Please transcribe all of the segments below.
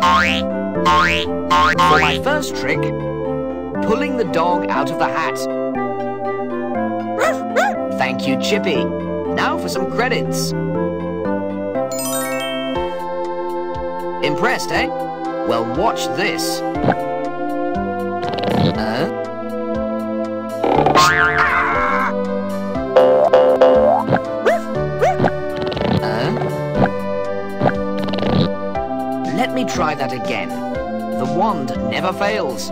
For my first trick, pulling the dog out of the hat. Thank you, Chippy. Now for some credits. Impressed, eh? Well, watch this. Let me try that again. The wand never fails.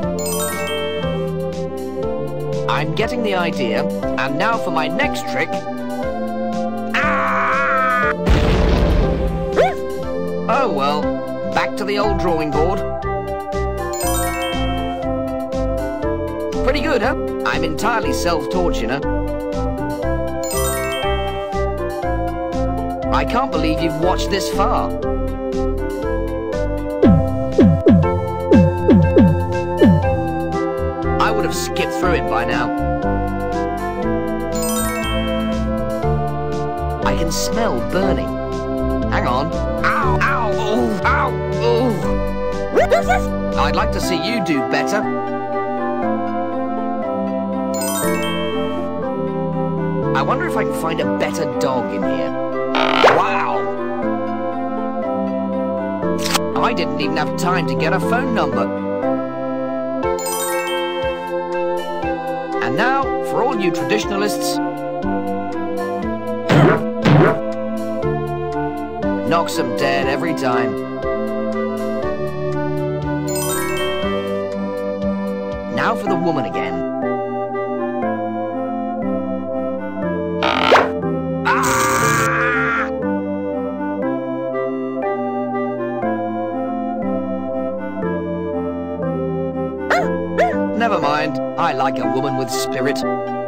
I'm getting the idea, and now for my next trick. Oh well, back to the old drawing board. Pretty good, huh? I'm entirely self-taught, you know. I can't believe you've watched this far. I would have skipped through it by now. I can smell burning. Hang on. Ow, ow, oh, ow, oh. I'd like to see you do better. I wonder if I can find a better dog in here. Wow! I didn't even have time to get a phone number. And now, for all you traditionalists, knocks them dead every time. Now for the woman again. Never mind, I like a woman with spirit.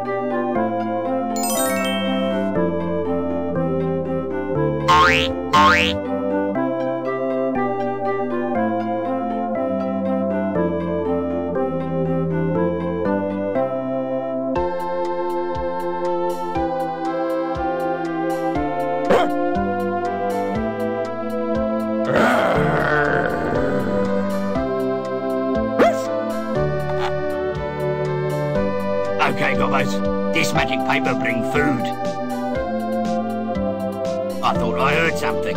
Okay, gobbos, this magic paper bring food. I thought I heard something.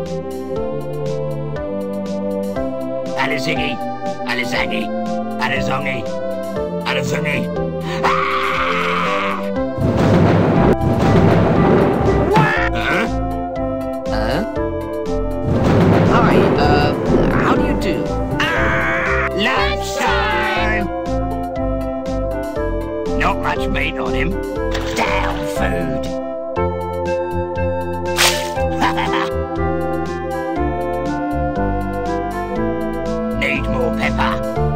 Aliziggy, Alizangy, Alizongy, Alizungy. Hi, how do you do? Lunchtime! Not much meat on him. Down food. Need more pepper.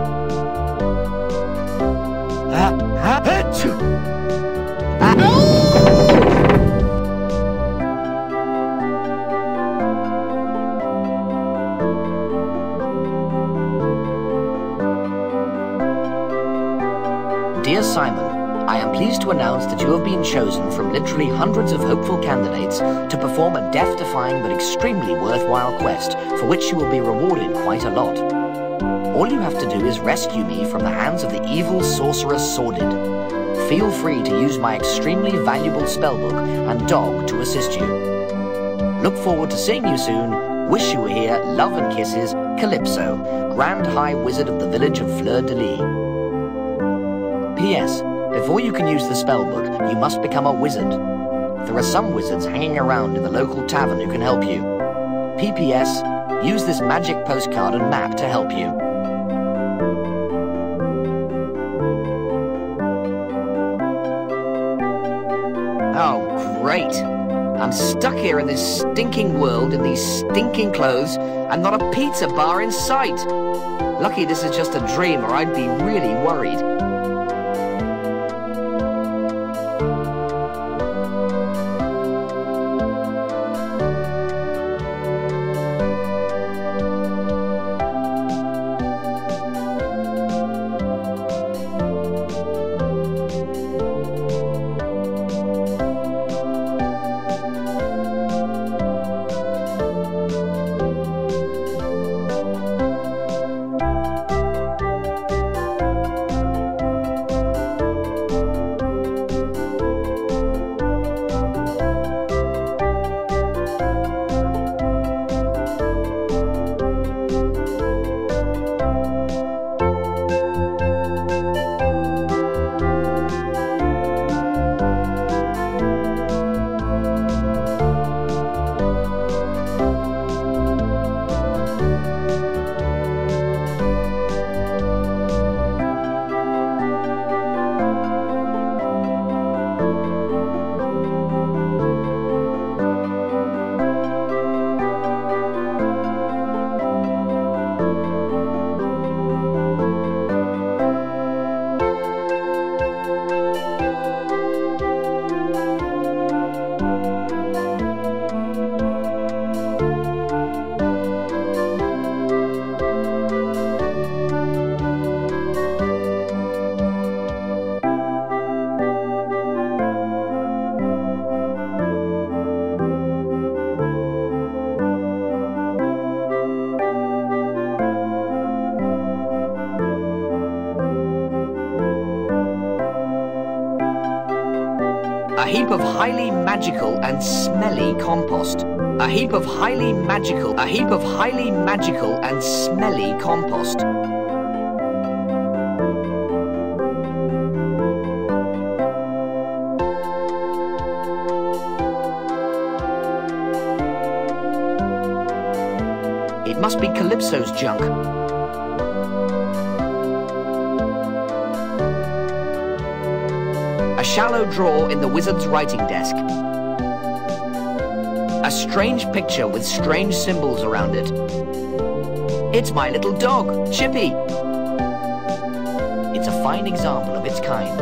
Dear Simon, I am pleased to announce that you have been chosen from literally hundreds of hopeful candidates to perform a death-defying but extremely worthwhile quest, for which you will be rewarded quite a lot. All you have to do is rescue me from the hands of the evil sorcerer Sordid. Feel free to use my extremely valuable spellbook and dog to assist you. Look forward to seeing you soon. Wish you were here. Love and kisses, Calypso, Grand High Wizard of the village of Fleur-de-Lis. P.S. Before you can use the spellbook, you must become a wizard. There are some wizards hanging around in the local tavern who can help you. P.P.S. Use this magic postcard and map to help you. Oh, great. I'm stuck here in this stinking world in these stinking clothes and not a pizza bar in sight. Lucky this is just a dream or I'd be really worried. A heap of highly magical and smelly compost. A heap of highly magical and smelly compost. It must be Calypso's junk. A shallow drawer in the wizard's writing desk. A strange picture with strange symbols around it. It's my little dog, Chippy. It's a fine example of its kind.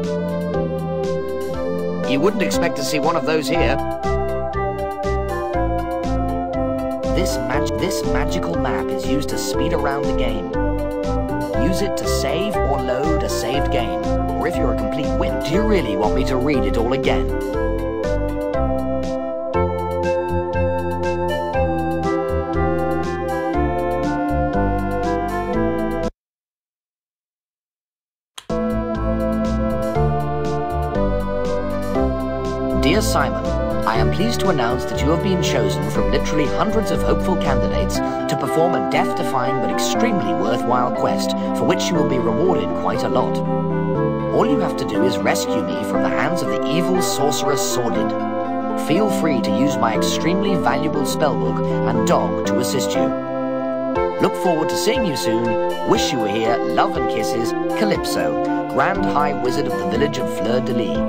You wouldn't expect to see one of those here. This magical map is used to speed around the game. Use it to save or load a saved game. Or if you're a complete wimp, do you really want me to read it all again? Dear Simon, I am pleased to announce that you have been chosen from literally hundreds of hopeful candidates to perform a death-defying but extremely worthwhile quest for which you will be rewarded quite a lot. All you have to do is rescue me from the hands of the evil sorcerer Sordid. Feel free to use my extremely valuable spellbook and dog to assist you. Look forward to seeing you soon. Wish you were here. Love and kisses, Calypso, Grand High Wizard of the village of Fleur-de-Lis.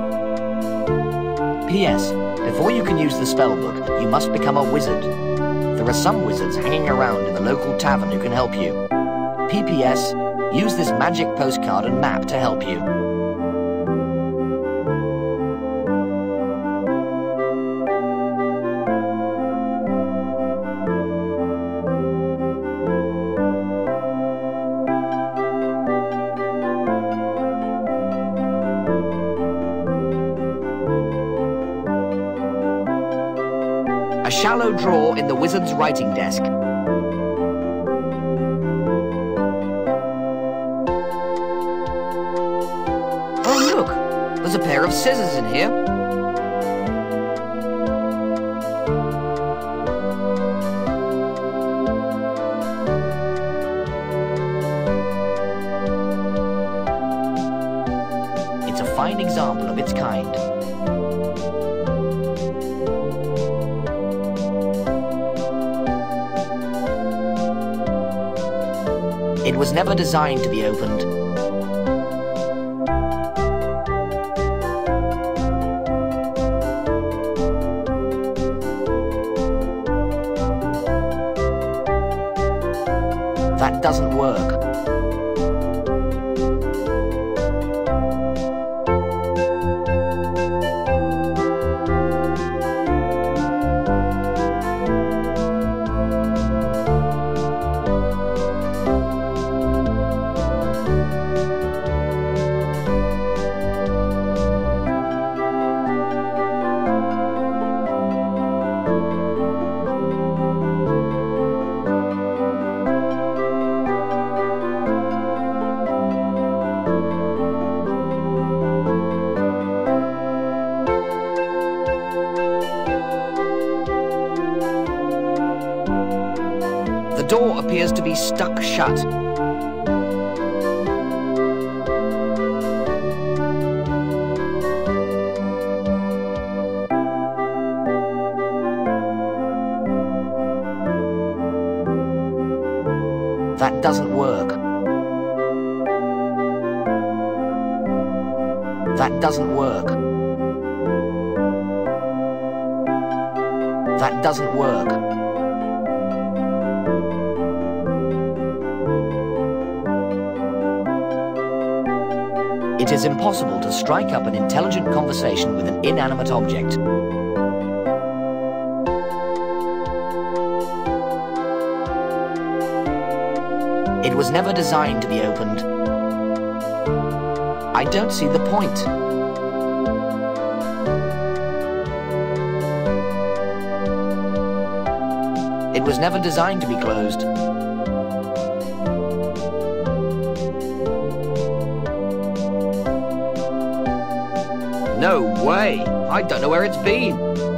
P.S. Before you can use the spellbook, you must become a wizard. There are some wizards hanging around in the local tavern who can help you. P.P.S. Use this magic postcard and map to help you. A shallow drawer in the wizard's writing desk. Oh look, there's a pair of scissors in here. It's a fine example of its kind. It was never designed to be opened. That doesn't work. The door appears to be stuck shut. That doesn't work. That doesn't work. That doesn't work. It is impossible to strike up an intelligent conversation with an inanimate object. It was never designed to be opened. I don't see the point. It was never designed to be closed. No way! I don't know where it's been.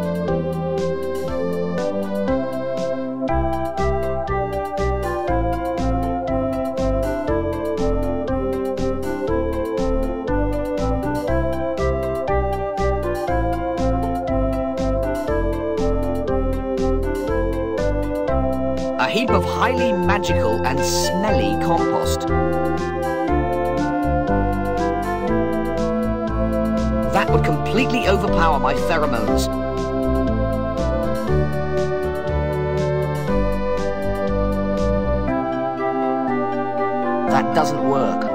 A heap of highly magical and smelly compost. That would completely overpower my pheromones. That doesn't work.